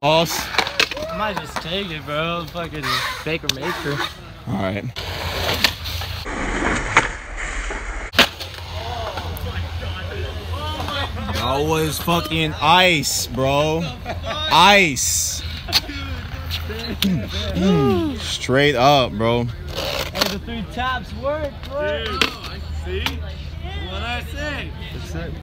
Boss. I might just take it, bro. Fucking Baker Maker. All right. That was fucking ice, bro. Ice. Straight up, bro. Hey, the 3 taps work, bro. See? What I say? That's it.